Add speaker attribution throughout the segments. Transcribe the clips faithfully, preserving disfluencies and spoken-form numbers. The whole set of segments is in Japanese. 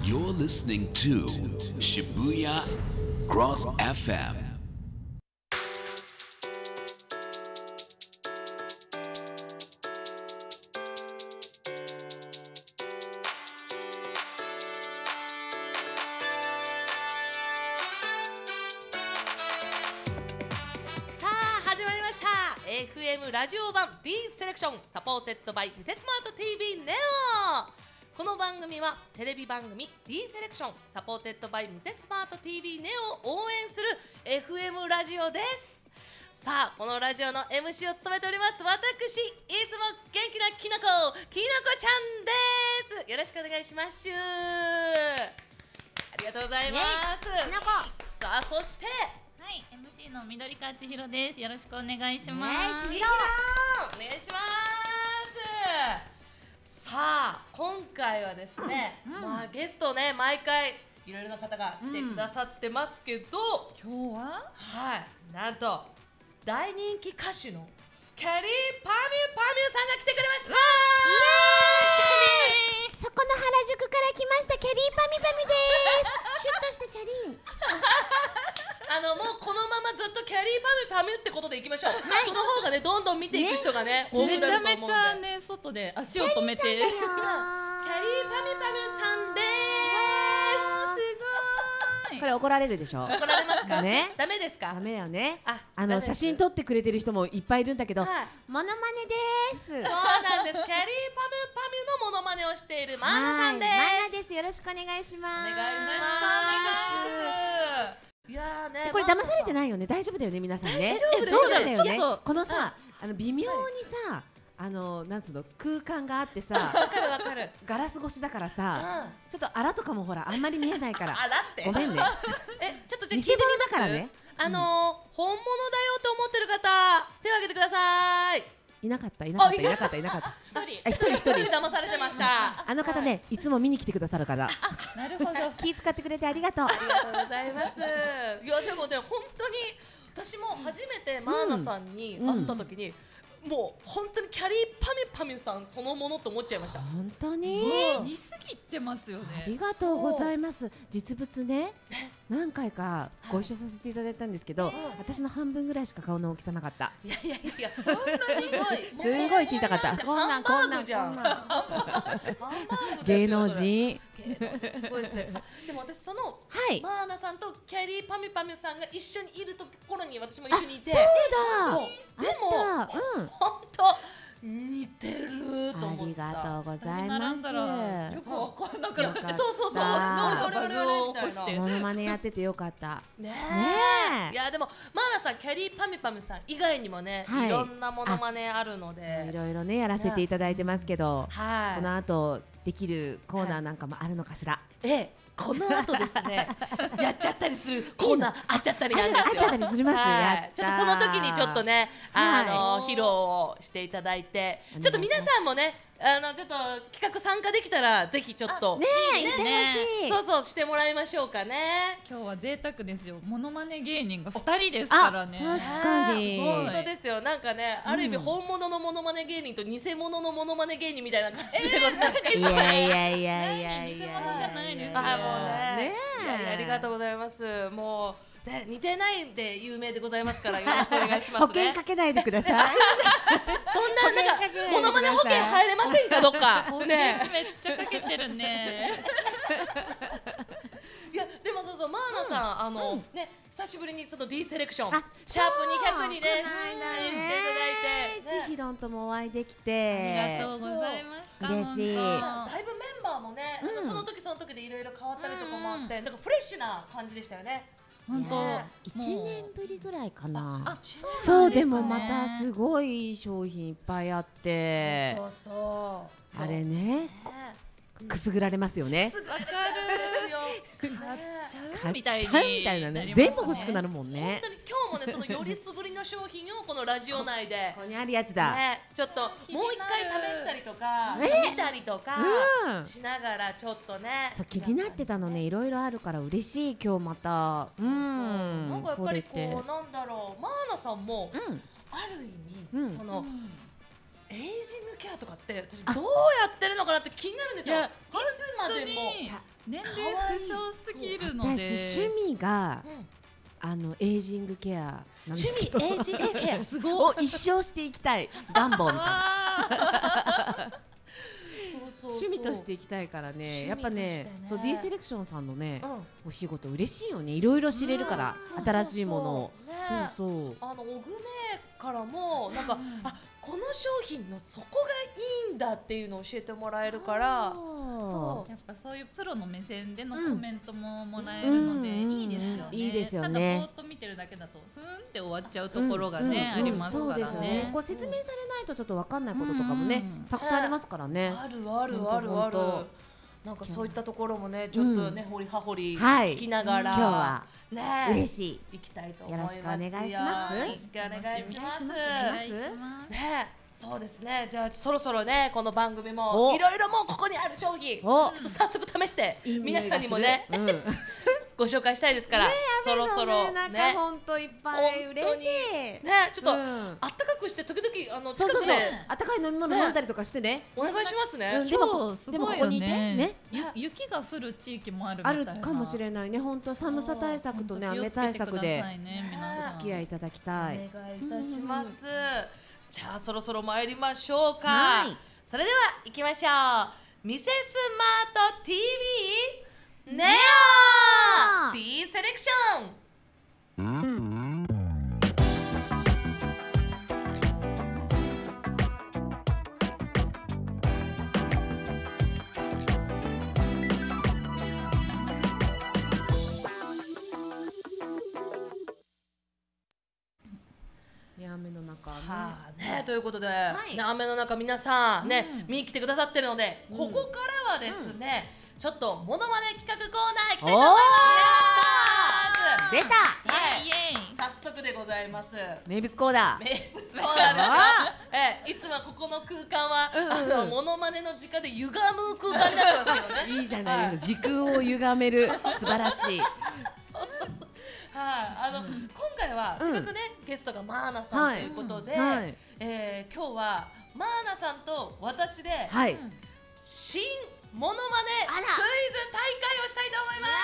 Speaker 1: You're listening to Shibuya Cross エフエム.
Speaker 2: エフエム ラジオ版 D セレクションサポーテッドバイミセスマート ティービー ネオ。この番組はテレビ番組 D セレクションサポーテッドバイミセスマート ティービー ネオを応援する エフエム ラジオです。さあ、このラジオの エムシー を務めております私、いつも元気なきのこきのこちゃんです。よろしくお願いします。ありがとうございます。
Speaker 3: きのこ
Speaker 2: さあ、そして
Speaker 4: はい、エムシー の緑川千尋です。よろしくお願いします。
Speaker 2: 千尋、お願いします。さあ、今回はですね、うん、まあゲストね、毎回いろいろな方が来てくださってますけど、
Speaker 4: うん、今日は
Speaker 2: はい、なんと大人気歌手のキャリーパミュパミュさんが来てくれました。
Speaker 3: イエーイ。そこの原宿から来ましたキャリーパミュパミュです。シュッとしたチャリン。
Speaker 2: あのもうこのままずっとキャリーパミュパミュってことでいきましょう。はい、その方がね、どんどん見ていく人がね、
Speaker 4: 多くなると思うんで。めちゃめちゃね、外で足を止めて。キャリーパミュ
Speaker 2: パミュさんでーす。
Speaker 3: すごい。これ怒られるでしょ。
Speaker 2: 怒られますか。ね。ダメですか。
Speaker 3: ダメだよね。あ、あの写真撮ってくれてる人もいっぱいいるんだけど、モノマネです。そう
Speaker 2: なんです。キャリーパミュパミュのモノマネをしているマーナさんです。
Speaker 3: マーナです。よろしくお願いします。
Speaker 2: お願いします。いやーね、
Speaker 3: これ騙されてないよね。大丈夫だよね、皆さんね。
Speaker 2: 大丈夫だよね。
Speaker 3: どうだったよね。このさ、あの微妙にさ、あのなんつうの空間があってさ、
Speaker 2: わかるわかる。
Speaker 3: ガラス越しだからさ、ちょっとあらとかもほらあんまり見えないから。
Speaker 2: あらって。
Speaker 3: ごめんね。
Speaker 2: え、ちょっとじゃあ聞いてみます。だからね。あの本物だよと思ってる方、手を挙げてください。
Speaker 3: いなかったいなかったいなかったいなかった。
Speaker 2: 一人一人騙されてました。
Speaker 3: あの方ね、いつも見に来てくださるから。
Speaker 4: なるほど。
Speaker 3: 気使ってくれてありがとう。
Speaker 2: ありがとうございます。いやでもね、本当に私も初めてマーナさんに会った時に、もう本当にキャリーパミュパミュさんそのものと思っちゃいました。
Speaker 3: 本当に
Speaker 4: 似すぎてますよね。
Speaker 3: ありがとうございます。実物ね、何回かご一緒させていただいたんですけど、私の半分ぐらいしか顔の大きさなかった。
Speaker 2: いやいやいや、そんなすごい
Speaker 3: すごい小さかった。
Speaker 2: こんなんこんなんじゃん。
Speaker 3: 芸能人。
Speaker 2: すごいですね。でも私そのマーナさんとキャリーパミュパミュさんが一緒にいるところに私も一緒にいて、
Speaker 3: そうだ。
Speaker 2: そう。でも本当似てると思った。
Speaker 3: ありがとうございます。
Speaker 4: よくわかんなくなって、
Speaker 2: そうそうそう。どれどれどれみたいな。
Speaker 3: モノマネやっててよかった。
Speaker 2: ねえ。いやでもマーナさん、キャリーパミュパミュさん以外にもね、いろんなモノマネあるので、
Speaker 3: いろいろねやらせていただいてますけど、
Speaker 2: はい。
Speaker 3: この後できるコーナーなんかもあるのかしら。
Speaker 2: ええ。この後ですね、やっちゃったりするコーナーあっちゃったりなんですよ。
Speaker 3: あっちゃったりするます。
Speaker 2: ちょっとその時にちょっとね、あの披露をしていただいて、ちょっと皆さんもね、あのちょっと企画参加できたらぜひちょっと
Speaker 3: ねえね
Speaker 2: え、そうそうしてもらいましょうかね。
Speaker 4: 今日は贅沢ですよ。モノマネ芸人がふたりですからね。
Speaker 3: 確かに。
Speaker 2: 本当ですよ。なんかね、ある意味本物のモノマネ芸人と偽物のモノマネ芸人みたいな感じでございます。
Speaker 3: いやいやいやいやいや。
Speaker 4: 偽物じゃないです。
Speaker 2: あ、もうね。ありがとうございます。もうね、似てないんで有名でございますから、よろしくお願いしますね。
Speaker 3: 保険かけないでください。
Speaker 2: そんななんかモノマネ保険入れませんか、どっか。
Speaker 4: ね、めっちゃかけてるね。
Speaker 2: いやでもそうそう、マーナさん、あのね、久しぶりにその D セレクションシャープにひゃくにね来ていただいて、
Speaker 3: 千尋ともお会いできて
Speaker 4: ありがとうございました。
Speaker 3: 嬉しい。
Speaker 2: だいぶメンバーもね、その時その時でいろいろ変わったりとかもあって、なんかフレッシュな感じでしたよね。
Speaker 4: 本当
Speaker 3: いちねんぶりぐらいかな。そうでもまたすごい商品いっぱいあって、
Speaker 2: そうそう
Speaker 3: あれね、くすぐられますよね。
Speaker 2: すぐ買っちゃ
Speaker 4: うみたい
Speaker 3: みたいなね、全部欲しくなるもんね。
Speaker 2: 本当に今日もね、そのよりすぐりの商品をこのラジオ内で
Speaker 3: ここにあるやつだ。
Speaker 2: ちょっともう一回試したりとか見たりとかしながらちょっとね。
Speaker 3: そう、気になってたのね、いろいろあるから嬉しい。今日また、うん、
Speaker 2: なんかやっぱりこうなんだろう、マーナさんもある意味そのエイジングケアとかって私どうやってるのかなって気になるんですよ。いつまでも
Speaker 4: 年齢不詳すぎるので、
Speaker 3: 私趣味が、うん、あのエイジングケアなんですけど、
Speaker 2: 趣味エイジングケア
Speaker 3: すごいを一生していきたい願望みたいな趣味としていきたいからね、やっぱね、そう D セレクションさんのね、お仕事嬉しいよね。いろいろ知れるから、新しいものを。そうそう。
Speaker 2: あのオグネからもなんかあこの商品のそこがいいんだっていうのを教えてもらえるから、
Speaker 4: そうやっぱそういうプロの目線でのコメントももらえるのでいいですよね。
Speaker 3: いいですよね。
Speaker 4: ただぼーっと見てるだけだとふーんって終わっちゃうところがねありますからね。
Speaker 3: こう説明されないとちょっとわかんないこととかもねたくさんありますからね。
Speaker 2: あるあるあるある。なんかそういったところもねちょっとね掘り葉掘り聞きながら
Speaker 3: 今日は
Speaker 2: ね
Speaker 3: 嬉しい
Speaker 2: 行きたいと思います。
Speaker 3: よろしくお願いします。
Speaker 2: よろしくお願いします。
Speaker 4: ね。
Speaker 2: そうですね。じゃあそろそろねこの番組もいろいろもうここにある商品ちょっと早速試して皆さんにもねご紹介したいですから、そろそろね
Speaker 3: 本当いっぱい嬉しい
Speaker 2: ね。ちょっとあったかくして時々あの近くで
Speaker 3: あったかい飲み物飲んだりとかしてね
Speaker 2: お願いしますね。
Speaker 3: でもでもここにいてね
Speaker 4: 雪が降る地域もある
Speaker 3: あるかもしれないね。本当寒さ対策とね雨対策でお付き合いいただきたい。
Speaker 2: お願いいたします。じゃあそろそろ参りましょうか。それでは行きましょう。ミセスマート ティーブイ ネオ D セレクション。
Speaker 3: 雨の中ね。
Speaker 2: さあねということで、ね、雨の中皆さんね、うん、見に来てくださってるので、うん、ここからはですね、うん、ちょっとモノマネ企画コーナー行きたいと思います。
Speaker 3: 出た、
Speaker 2: はい、イエイ早速でございます。
Speaker 3: 名物コーナー
Speaker 2: 名物コーナーですよ。えいつもここの空間は、うんうん、あのモノマネの時間で歪む空間になってますけどね。
Speaker 3: いいじゃないですか、時空を歪める素晴らしい。
Speaker 2: そうそうそう。はい、あの、うん、今回はせっかくね、うん、ゲストがマーナさんということで、はい、えー、今日はマーナさんと私で、はい、新モノマネクイズ大会をしたいと思います。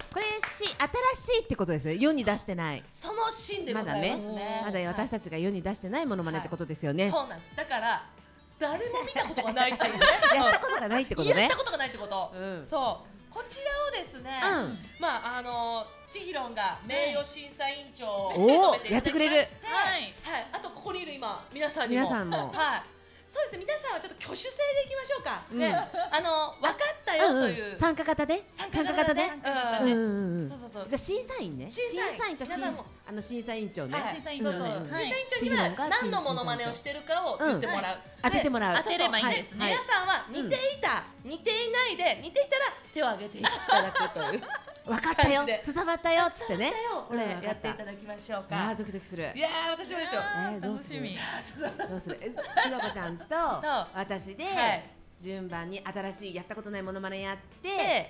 Speaker 3: これし新しいってことですね。世に出してない。
Speaker 2: その新でございますね。
Speaker 3: まだね、まだ私たちが世に出してないモノマネってことですよね。
Speaker 2: はい、そうなんです。だから誰も見たことがないっていうね。
Speaker 3: やったことがないってことね。
Speaker 2: やったことがないってこと。うん、そう。こちらをですね、うん、まああのちひろんが名誉審査委員長を務めていただきまして、やってくれる。はい、はい、あとここにいる今皆さんにも、
Speaker 3: 皆さんも、
Speaker 2: はい、そうですね。皆さんはちょっと挙手制でいきましょうか。うん、ね、あの分かったよという、
Speaker 3: うんうん、参加型で、
Speaker 2: 参加型で、
Speaker 3: うんうん、そうそうそう。じゃあ審査員ね。審査員と審あの審査委員長ね。
Speaker 2: 審査委員長、そうそう。審査委員長には何のモノマネをしてるかを言ってもらう。
Speaker 3: 当ててもらう。
Speaker 4: 当てればいいですね。
Speaker 2: 皆さんは似ていた、似ていないで、似ていたら手を挙げていただくという。
Speaker 3: 分かったよ、伝わったよっつってね。
Speaker 2: これやっていただきましょうか。
Speaker 3: あ、ドキドキする。
Speaker 2: いや私もですよ。
Speaker 3: どうする？どうする？きのこちゃんと私で順番に新しいやったことないモノマネやって、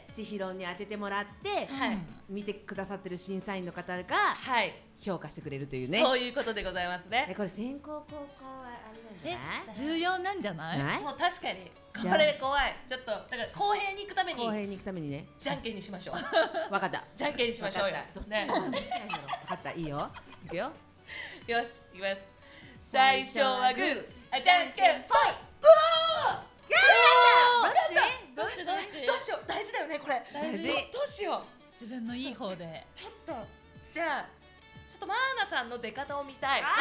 Speaker 3: ちひろに当ててもらって、見てくださってる審査員の方が評価してくれるというね。
Speaker 2: そういうことでございますね。
Speaker 3: これ先攻後攻はあれなんじゃない？
Speaker 4: 重要なんじゃない？
Speaker 2: そう確かに。これ怖い。ちょっとだから公平に行くために
Speaker 3: 公平に行くためにね、
Speaker 2: じゃんけんにしましょう。
Speaker 3: わかった。
Speaker 2: じゃんけんにしましょうよ。
Speaker 3: どっちがどっちなんだろう。わかった。いいよ。いくよ。
Speaker 2: よし、いきます。最初はグー、あじゃんけんぽい。うわー。
Speaker 3: やった。
Speaker 4: どっちどっち
Speaker 2: どうしよう。大事だよねこれ。
Speaker 3: 大事。
Speaker 2: どうしよ
Speaker 4: う。自分のいい方で。
Speaker 2: ちょっとじゃあちょっとマーナさんの出方を見たい。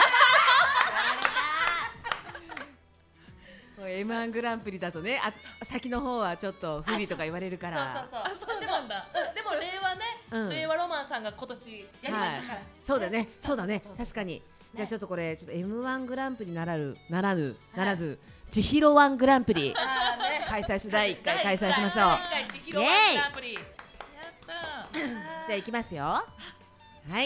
Speaker 3: エムワン グランプリだとね、あ先の方はちょっと不利とか言われるから。
Speaker 2: そうそうそう。でもでも令和ね、令和ロマンさんが今年やりましたから。
Speaker 3: そうだね、そうだね、確かに。じゃあちょっとこれちょっと エムワン グランプリならぬならぬならずちひろワングランプリ開催しだいいっかい開催しましょう。イエーイ。やった。じゃあいきますよ。はい。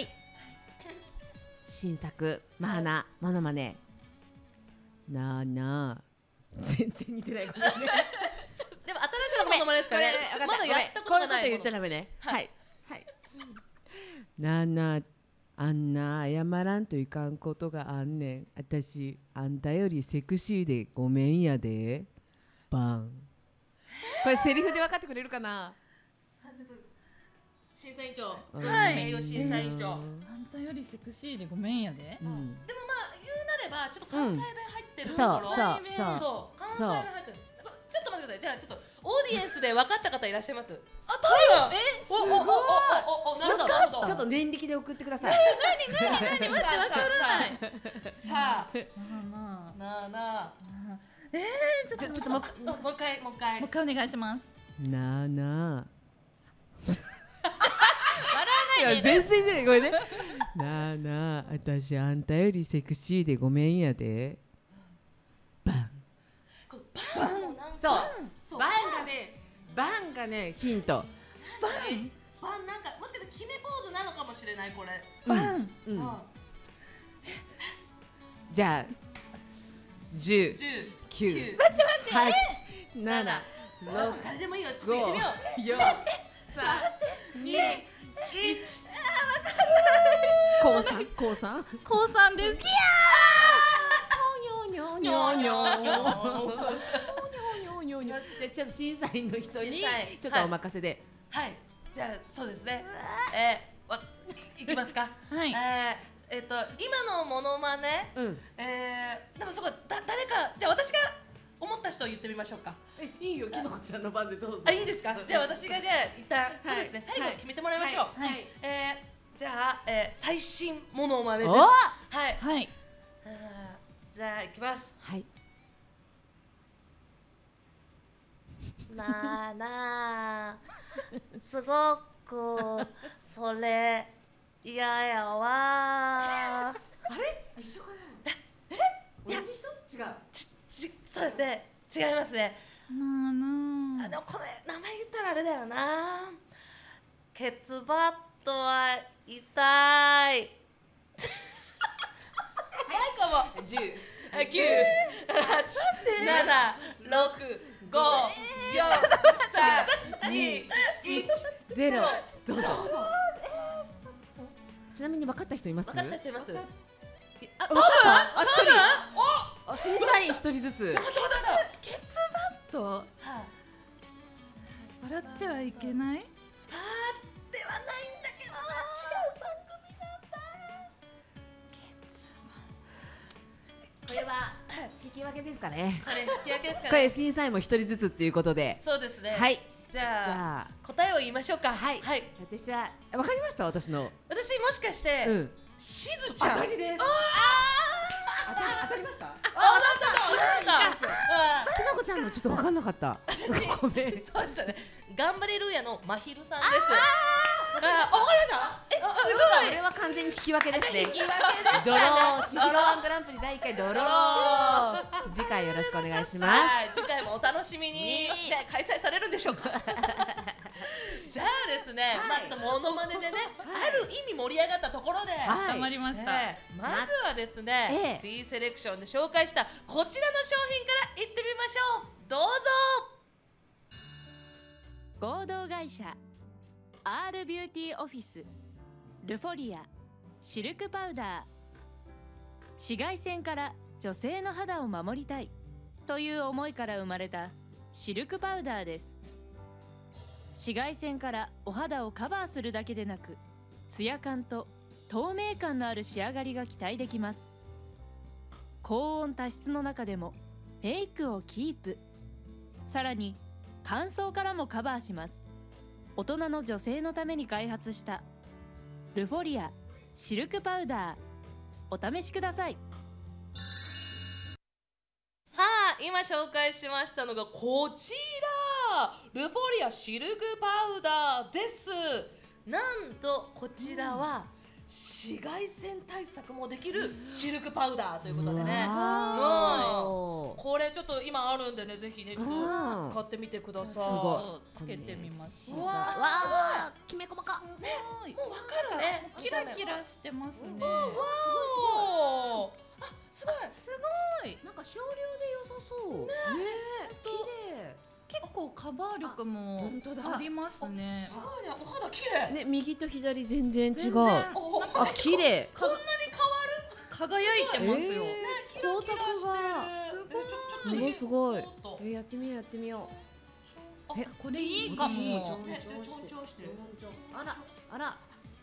Speaker 3: 新作マーナモノマネ。なあなあ。全然似てないことね。
Speaker 2: でも新しいモノマネですからね。まだやったことがない。
Speaker 3: こういうこと言っちゃダメね。はいはい。なあなああんな謝らんといかんことがあんねん。私あんたよりセクシーでごめんやで。バン。これセリフで分かってくれるかな。
Speaker 2: さあちょっと審査委員長、
Speaker 4: はい
Speaker 2: 名誉審査委員長。
Speaker 4: あんたよりセクシーでごめんやで。
Speaker 3: うん、
Speaker 2: でもまあ言うなればちょっと関西弁入ってると
Speaker 3: そう
Speaker 2: ころ、
Speaker 3: そうそう
Speaker 2: そう関西弁入ってる。ちょっと待ってください。じゃあちょっとオーディエンスで分かった方いらっしゃいます。あ、多分。え、すごい。おおおおお、な
Speaker 3: ちょっ
Speaker 2: るほど。
Speaker 3: とちょっと念力で送ってください。
Speaker 4: 何何何待ってわからない。
Speaker 2: さあ、
Speaker 4: まあま
Speaker 2: なあなあ。
Speaker 4: あ。えー、ちょっと
Speaker 2: ちょっともう一もう一回もう一回。
Speaker 4: もう一回お願いします。
Speaker 3: なあなあ。
Speaker 4: 笑わないで。
Speaker 3: 全然ね、これね。なあなあ、私あんたよりセクシーでごめんやで。バン。
Speaker 2: バンもなんか
Speaker 3: そう。バンがね、バンがね、ヒント。
Speaker 2: バン。バンなんかもしかしたら決めポーズなのかもしれないこれ。
Speaker 3: バン。うん。じゃあ、十、九、待って待って、八、七、六、
Speaker 2: 誰でもいいよ。ちょっと言ってみよう。
Speaker 3: 四、三、二、一。高三、高三、
Speaker 4: 高三です。
Speaker 3: にょにょにょにょにょにょ。でちょっと審査員の人にちょっとお任せで。
Speaker 2: はい。じゃあそうですね。えー、わいきますか。
Speaker 4: はい。
Speaker 2: えー、えっと今のモノマネ。うん。えー、でもそこだ誰かじゃあ私が思った人を言ってみましょうか。
Speaker 3: え、いいよ、きのこちゃんの番でどうぞ。
Speaker 2: あ、いいですか。じゃあ私がじゃあ一旦そうですね最後決めてもらいましょう。
Speaker 4: はい。
Speaker 2: えー、じゃあえー最新モノマネです。
Speaker 3: はい。
Speaker 2: はい。じゃあ行きます。
Speaker 3: はい。
Speaker 2: なあなあ、すごくそれ嫌やわ。あれ一緒かな。え？同じ人？違う。ちちそうですね。違いますね。
Speaker 4: なあなあ。
Speaker 2: あでもこれ名前言ったらあれだよな。ケツバットは痛い。早くも。十。九、八、七、六、五、四、三、二、一、
Speaker 3: ゼロ。どうぞ。ちなみに分かった人います？
Speaker 2: 分かった人います？あ、
Speaker 3: 多分。あ、一人。
Speaker 2: お、
Speaker 3: 審査員一人ずつ。
Speaker 4: ケツバット。笑ってはいけない。
Speaker 2: あ、ではないんだけどな、違う番組なんだ。
Speaker 3: これは引き分けですかね。
Speaker 2: これ引き分けですかね。
Speaker 3: これ審査員も一人ずつっていうことで。
Speaker 2: そうですね。
Speaker 3: はい。
Speaker 2: じゃあ答えを言いましょうか。はい。はい。
Speaker 3: 私はわかりました。私の。
Speaker 2: 私もしかしてしずちゃん。
Speaker 3: 当たりです。当たりました。あ、
Speaker 2: 当たった。
Speaker 3: きなこちゃんのちょっとわかんなかった。ごめん。
Speaker 2: そうですよね。頑張れルーヤのまひるさんです。あ、わかりました。え、すごい。
Speaker 3: これは完全に引き分けですね。
Speaker 2: 引き分けです。
Speaker 3: ドロー。千尋ワングランプリだいいっかいドロー。次回よろしくお願いします。
Speaker 2: はい、次回もお楽しみに。開催されるんでしょうか。じゃあですね、まあちょっとモノマネでね、ある意味盛り上がったところで
Speaker 4: 頑張りました。
Speaker 2: まずはですね、D セレクションで紹介したこちらの商品からいってみましょう。どうぞ。
Speaker 5: 合同会社 R ビューティーオフィスルフォリアシルクパウダー。紫外線から女性の肌を守りたいという思いから生まれたシルクパウダーです。紫外線からお肌をカバーするだけでなく、ツヤ感と透明感のある仕上がりが期待できます。高温多湿の中でもメイクをキープ、さらに乾燥からもカバーします。大人の女性のために開発したルフォリアシルクパウダー、お試しください。
Speaker 2: さあ今紹介しましたのがこちら、ルフォリアシルクパウダーです。なんとこちらは紫外線対策もできるシルクパウダーということでね、うん、これちょっと今あるんでね、ぜひねちょっと使ってみてください。す
Speaker 4: ごい、つけてみます。
Speaker 3: わあ、きめ細か
Speaker 2: ね、もうわかるね。
Speaker 4: キラキラしてますね。
Speaker 2: わあ、すごい
Speaker 4: すごい。
Speaker 3: なんか少量で良さそう。ね、綺麗。
Speaker 2: 綺
Speaker 4: 結構カバー力も
Speaker 3: 本当だ
Speaker 4: ありますね。
Speaker 2: すごいね、お肌綺麗。
Speaker 3: ね、右と左全然違う。
Speaker 4: 全然
Speaker 2: お
Speaker 3: あ、綺麗。
Speaker 2: こんなに
Speaker 4: 輝いてますよ。
Speaker 3: えー光沢がすごいすごい。え、やってみようやってみよう。え、
Speaker 4: これいいかも。
Speaker 3: 私いいよ
Speaker 2: ね、ちょんちょんしてる。
Speaker 3: あらあら。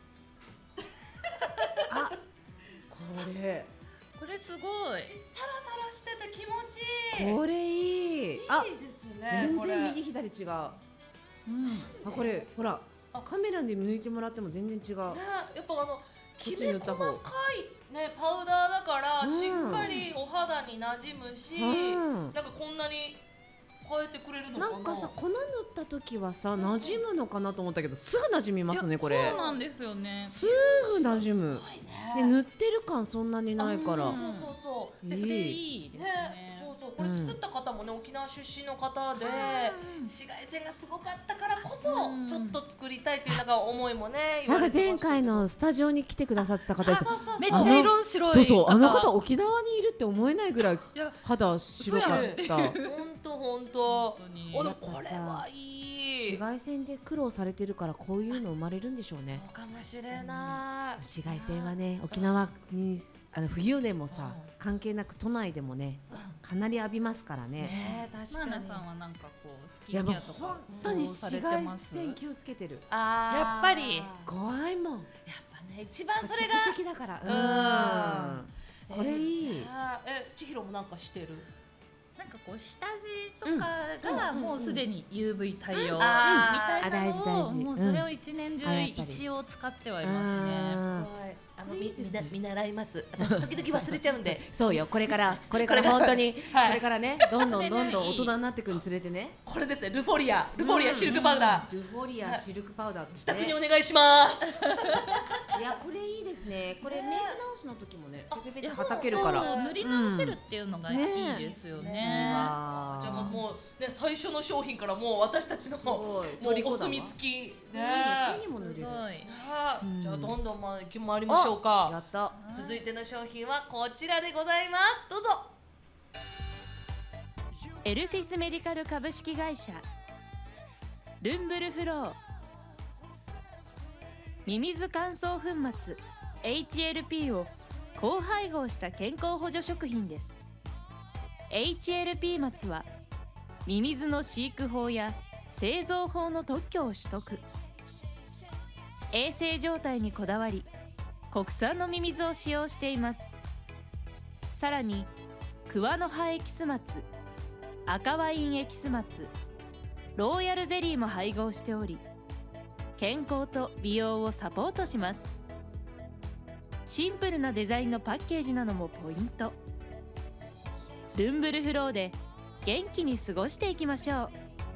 Speaker 3: あ、これ
Speaker 4: これすごい。
Speaker 2: サラサラしてて気持ちいい。
Speaker 3: これいい。あ、
Speaker 2: いいですね。
Speaker 3: 全
Speaker 2: これ
Speaker 3: 然右左違う。あ、
Speaker 4: うん。
Speaker 3: これほらカメラで抜いてもらっても全然違う。
Speaker 2: ね、やっぱあのき
Speaker 3: っち
Speaker 2: め
Speaker 3: 塗った方
Speaker 2: 細かいねパウダーだから、
Speaker 3: うん
Speaker 2: しっかりお肌に馴染むし、
Speaker 3: うん
Speaker 2: なんかこんなに変えてくれるのかな。
Speaker 3: なんかさ、粉塗った時はさ馴染むのかなと思ったけど、すぐ馴染みますねこれ。
Speaker 4: そうなんですよね。
Speaker 3: すぐ馴染む。
Speaker 2: すごい
Speaker 3: で
Speaker 2: ね。
Speaker 3: 塗ってる感そんなにないから。
Speaker 2: そうそうそうそう。で
Speaker 3: いい
Speaker 4: これいいです
Speaker 2: ね、
Speaker 4: ね。
Speaker 2: そうそう、これ作った方もね、沖縄出身の方で、紫外線がすごかったからこそ、
Speaker 4: うん
Speaker 2: ちょっと作りたいっていうなんか思いもね、言
Speaker 3: なんか
Speaker 2: われてましたけど
Speaker 3: 前回のスタジオに来てくださってた方です。
Speaker 2: そうそうそう
Speaker 4: めっちゃ色白い。
Speaker 3: そうそう、あの方沖縄にいるって思えないぐらい
Speaker 4: いや
Speaker 3: 肌白かった。
Speaker 2: 本当本当。
Speaker 4: 本当に
Speaker 2: お、でもこれはいい。
Speaker 3: 紫外線で苦労されてるからこういうの生まれるんでしょうね。
Speaker 2: そうかもしれない。
Speaker 3: 紫外線はね、沖縄にあの冬でもさ関係なく都内でもねかなり浴びますからね。
Speaker 2: ね、確かに。
Speaker 4: マーナさんはなんかこうス
Speaker 3: いやもう
Speaker 4: キンケアとか
Speaker 3: 本当に
Speaker 4: され
Speaker 3: 紫外
Speaker 4: てます
Speaker 3: 線気をつけてる。
Speaker 2: あー
Speaker 4: やっぱり
Speaker 3: 怖いもん。
Speaker 2: やっぱね、一番それが。
Speaker 3: 蓄積だから。うん。これいい。
Speaker 2: あーえ、千尋もなんかしてる。
Speaker 4: なんかこう下地とかがもうすでに ユーブイ 対応み
Speaker 2: あー
Speaker 4: たいな
Speaker 3: あ大事大事
Speaker 4: のをもうそれを一年中
Speaker 3: うんあやっぱり
Speaker 4: 一応使ってはいますね。
Speaker 3: あ
Speaker 2: あの
Speaker 3: いいですね
Speaker 2: み見習います。私時々忘れちゃうんで。
Speaker 3: ーそうよ、これからこれから本当に
Speaker 2: はい
Speaker 3: これからね、どんどんどんどん大人になっていくにつれてね。
Speaker 2: これですね、ルフォリア、ルフォリアシルクパウダー。
Speaker 3: ルフォリアシルクパウダーってね。
Speaker 2: 自宅にお願いします。
Speaker 3: いやこれいいですね。これメイク直しの時もね、
Speaker 2: あ
Speaker 3: ペペペってはたけるから。
Speaker 4: そう塗り直せるっていうのがいいですよ
Speaker 3: いい
Speaker 4: ね。
Speaker 3: わー
Speaker 2: じゃあまずもうね、最初の商品からもう私たちのも
Speaker 3: すごいう
Speaker 2: お墨付きね。
Speaker 3: ね手にも塗れる。
Speaker 4: すごい。
Speaker 2: ね
Speaker 3: うん
Speaker 2: じゃあどんどんまあ行き回りましょう
Speaker 3: や
Speaker 2: か。
Speaker 3: った。
Speaker 2: 続いての商品はこちらでございます。どうぞ。
Speaker 5: エルフィスメディカル株式会社ルンブルフローミミズ乾燥粉末 エイチエルピー を高配合した健康補助食品です。 エイチエルピー 末はミミズの飼育法や製造法の特許を取得、衛生状態にこだわり国産のミミズを使用しています。さらに桑の葉エキス末、赤ワインエキス末、ローヤルゼリーも配合しており、健康と美容をサポートします。シンプルなデザインのパッケージなのもポイント。ルンブルフローで元気に過ごしていきましょう。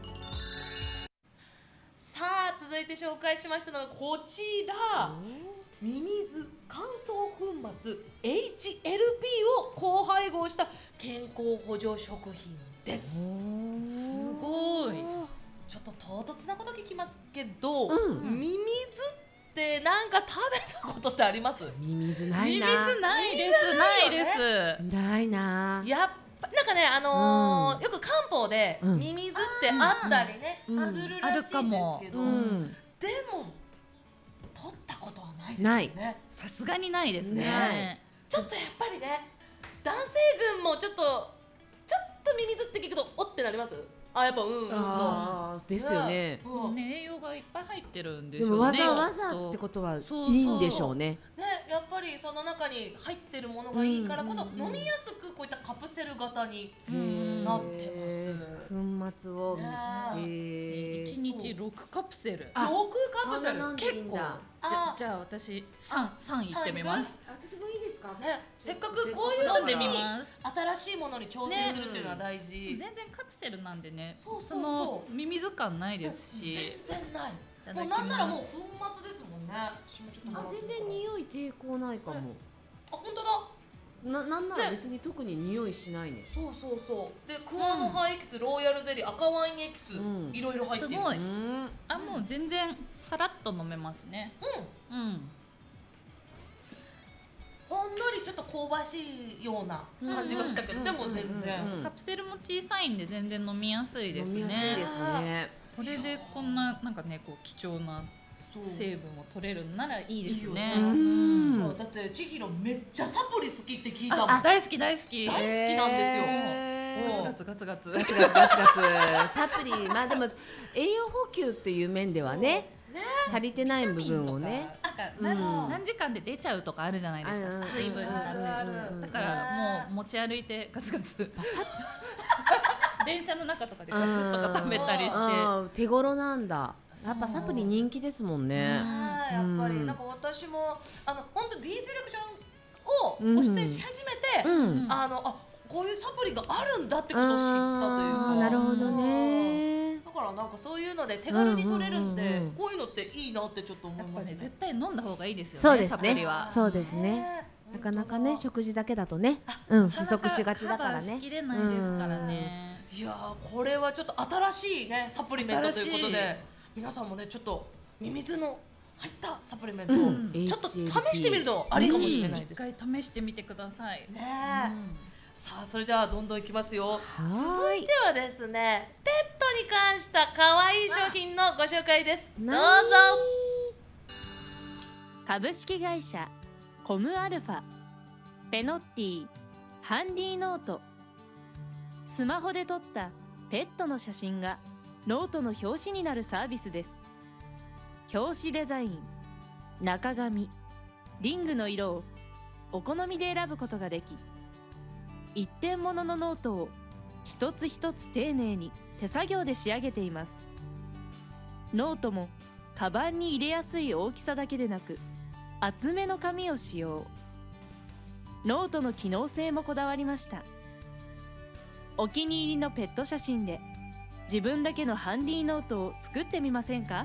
Speaker 2: さあ続いて紹介しましたのがこちら、ミミズ乾燥粉末 エイチエルピー を高配合した健康補助食品です。
Speaker 4: すごい。
Speaker 2: ちょっと唐突なこと聞きますけど、
Speaker 3: うん
Speaker 2: ミミズってなんか食べたことってあります？
Speaker 3: ミミズない
Speaker 4: ミミ
Speaker 3: な。
Speaker 4: ズないですないです。
Speaker 3: ないな。
Speaker 2: やっぱなんかね、あのー
Speaker 3: うん
Speaker 2: よく漢方で
Speaker 3: うん
Speaker 2: ミミズってあったりね、
Speaker 3: うん
Speaker 2: するらしいんですけど、
Speaker 3: うん。
Speaker 2: でも取ったことはないですよね。
Speaker 4: さすがにないです
Speaker 3: な
Speaker 4: ね。
Speaker 2: ちょっとやっぱりね、男性群もちょっとちょっとミミズって聞くとおってなります？あ、やっぱうんうんと。
Speaker 3: あーですよね。
Speaker 2: うん
Speaker 4: ね、栄養がいっぱい入ってるんで
Speaker 3: で
Speaker 4: しょうね。
Speaker 3: もわざわ
Speaker 4: きっと
Speaker 3: ざってことはい
Speaker 4: そうそう
Speaker 3: いんでしょうね。
Speaker 2: ね、やっぱりその中に入ってるものがいいからこそ、
Speaker 3: うんうんうん
Speaker 2: 飲みやすくこういったカプセル型に
Speaker 4: うん
Speaker 2: なって
Speaker 3: へー粉末を。
Speaker 2: ね
Speaker 3: へー
Speaker 4: 一日六カプセル。
Speaker 3: あ
Speaker 2: ろくカプセル
Speaker 3: そんな飲んでいい
Speaker 4: 結構。
Speaker 3: んだ
Speaker 4: じゃじゃあ私三三いってみます。
Speaker 3: 私もいいですか。
Speaker 2: ね、せっかくこういう
Speaker 4: 飲んでみ
Speaker 2: 時に
Speaker 4: ます。
Speaker 2: 新しいものに挑戦するっていうのは大事。
Speaker 4: 全然カプセルなんでね。
Speaker 2: そうそうそう
Speaker 4: のミミズ感ないですし。
Speaker 2: 全然ない。
Speaker 4: ただきます
Speaker 2: もうなんならもう粉末ですもんね。私もちょっとも
Speaker 3: あ、
Speaker 2: らって
Speaker 3: 全然匂い抵抗ないかも。
Speaker 2: あ、本当だ。
Speaker 3: な、なんなら別に特に匂いしないね。
Speaker 2: そうそうそう。で、クワの葉エキス、ローヤルゼリー、赤ワインエキス、
Speaker 3: うん
Speaker 2: いろいろ入ってる。
Speaker 4: すごい
Speaker 3: うん。
Speaker 4: あ、もう全然さらっと飲めますね。
Speaker 2: うん。
Speaker 4: うん。
Speaker 2: ほんのりちょっと香ばしいような感じがしたけど、でも全然
Speaker 4: カプセルも小さいんで全然飲みやすいですね。
Speaker 3: 飲みやすいですね。
Speaker 4: これでこんななんかねこう貴重な成分も取れるんならいいですね。
Speaker 2: そうだって千尋めっちゃサプリ好きって聞いたもん。
Speaker 4: 大好き大好き
Speaker 2: 大好きなんですよ。
Speaker 4: ガツガツガツ
Speaker 3: ガツガツガツガツサプリ、まあでも栄養補給っていう面ではね足りてない部分をね、
Speaker 4: なんか何時間で出ちゃうとかあるじゃないですか、水分になってだからもう持ち歩いてガツガツ電車の中とかでガツッとか食べたりして
Speaker 3: 手頃なんだ。やっぱサプリ人気ですもんね。
Speaker 2: やっぱりなんか私もあの本当 D セレクションをご出演し始めて、あのあこういうサプリがあるんだってことを知ったというか。
Speaker 3: なるほどね。
Speaker 2: だからなんかそういうので手軽に取れるんで、こういうのっていいなってちょっと思いますね。
Speaker 4: 絶対飲んだ方がいいですよね。
Speaker 3: そうです
Speaker 4: サプリは。
Speaker 3: ね。そうですね。なかなかね食事だけだとね、うん不足しがちだからね。
Speaker 4: カバーしきれないですからね。
Speaker 2: いやーこれはちょっと新しいねサプリメントということで、皆さんもねちょっとミミズの入ったサプリメントをちょっと試してみるのありかもしれないです。
Speaker 4: 一回試してみてください。
Speaker 2: ね。さあそれじゃあどんどんいきますよ。続いてはですねペットに関した可愛い商品のご紹介です。どうぞ。
Speaker 5: 株式会社コムアルファ、ペノッティ、ハンディノート。スマホで撮ったペットの写真がノートの表紙になるサービスです。表紙デザイン、中紙、リングの色をお好みで選ぶことができ、一点物のノートを一つ一つ丁寧に手作業で仕上げています。ノートもカバンに入れやすい大きさだけでなく厚めの紙を使用。ノートの機能性もこだわりました。お気に入りのペット写真で自分だけのハンディノートを作ってみませんか？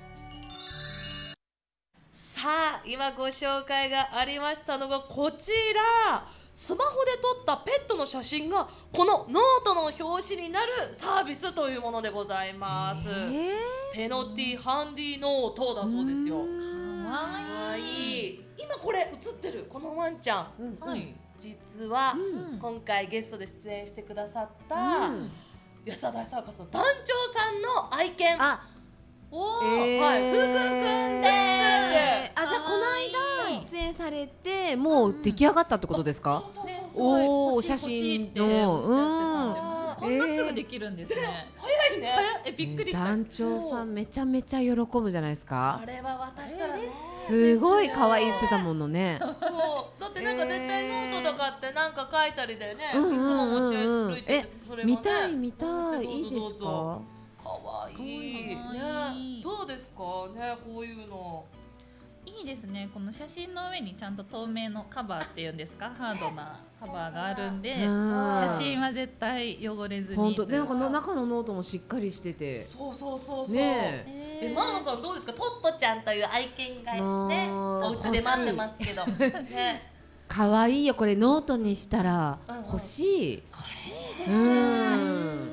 Speaker 2: さあ今ご紹介がありましたのがこちら、スマホで撮ったペットの写真がこのノートの表紙になるサービスというものでございます。えー、ペノティハンディノートだそうですよ。かわいい。今これ映ってるこのワンちゃん、うん、はい、実は、うん、今回ゲストで出演してくださった、うん、安田大サーカスの団長さんの愛犬。あ、おー、えー、はい、ふうくんくんです。
Speaker 3: あ、じゃあこの間出演されてもう出来上がったってことですか？おお、写真の。
Speaker 4: こんなすぐできるんですね。
Speaker 2: 早いね。
Speaker 4: え、びっくりした。
Speaker 3: 団長さんめちゃめちゃ喜ぶじゃないですか。
Speaker 2: あれは渡したらね。
Speaker 3: すごい可愛いってたものね。
Speaker 2: そう。だってなんか絶対ノートとかってなんか書いたりでね、いつも持ち歩いててそれもね。
Speaker 3: 見たい見たい。いいですか？
Speaker 2: 可愛いね。どうですかね、こういうの。
Speaker 4: いいですね。この写真の上にちゃんと透明のカバーっていうんですか、ハードなカバーがあるんで、写真は絶対汚れずに。
Speaker 3: 本当。でなんかの中のノートもしっかりしてて。
Speaker 2: そうそうそうそう。ねえ、マナさんどうですか？トットちゃんという愛犬がね、お家で待ってますけど。ね。
Speaker 3: 可愛いよ、これノートにしたら欲しい。
Speaker 2: 欲しいですね。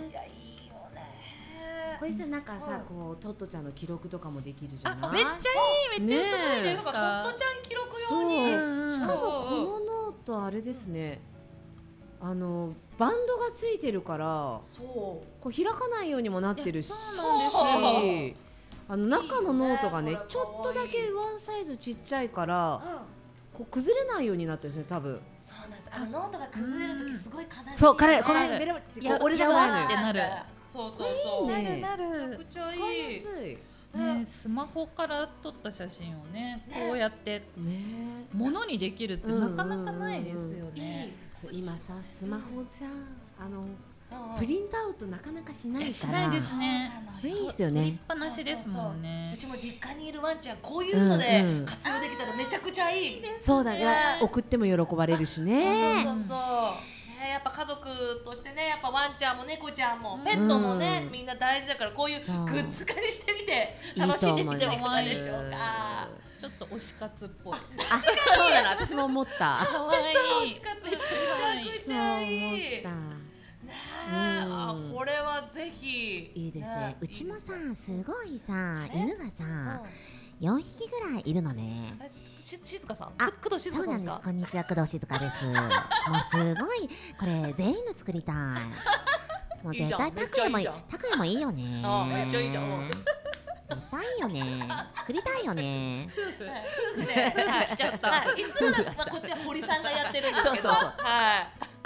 Speaker 3: これさ、なんかさ、こうトットちゃんの記録とかもできるじゃない？
Speaker 4: めっちゃいい、めっちゃすごいですか。
Speaker 2: トットちゃん記録用に。
Speaker 3: しかもこのノートあれですね、あのバンドがついてるから、こう開かないようにもなってるし、あの中のノートがね、ちょっとだけワンサイズちっちゃいから、こう崩れないようになってるんですね、多分。
Speaker 2: そうなんです。あのノートが崩れるときすごい悲しい。
Speaker 3: そう、これこれベラって折れたくないのよ。
Speaker 4: ってなる。
Speaker 2: そうそうそう。
Speaker 3: なる
Speaker 4: なる。
Speaker 2: めちゃくちゃいい。
Speaker 4: ね、スマホから撮った写真をね、こうやってものにできるってなかなかないですよね。
Speaker 3: 今さ、スマホじゃあのプリントアウトなかなかしないから。
Speaker 4: しないですね。
Speaker 3: いいですよね。
Speaker 4: 立派なしですもんね。
Speaker 2: うちも実家にいるワンちゃん、こういうので活用できたらめちゃくちゃいい。
Speaker 3: そうだね。送っても喜ばれるしね。
Speaker 2: そうそうそう。やっぱ家族としてね、やっぱワンちゃんも猫ちゃんもペットもね、みんな大事だから、こういうグッズ化にしてみて楽しんでみてはいかがでしょうか。
Speaker 4: ちょっと推し活っぽい。
Speaker 3: あ、そうなの、私も思った。
Speaker 4: 可愛い。
Speaker 2: 推し活めちゃくちゃいい。あ、これはぜひ
Speaker 6: いいですね。うちもさ、すごいさ、犬がさよんひきぐらいいるのね。
Speaker 2: し静香さん、
Speaker 6: あ
Speaker 2: く工藤静香さんですか。
Speaker 6: そうなんです。こんにちは、工藤静香です。もうすごいこれ全員の作りたい。もう絶対拓也もいい、拓也もいいよね。
Speaker 2: あ、めっちゃいいじゃん。
Speaker 6: 絶対いいよね。作りたいよね。
Speaker 2: 夫婦で、はい、来ちゃった。いつもだったらこっちは堀さんがやってるんですけど、
Speaker 3: そうそうそう
Speaker 2: はい。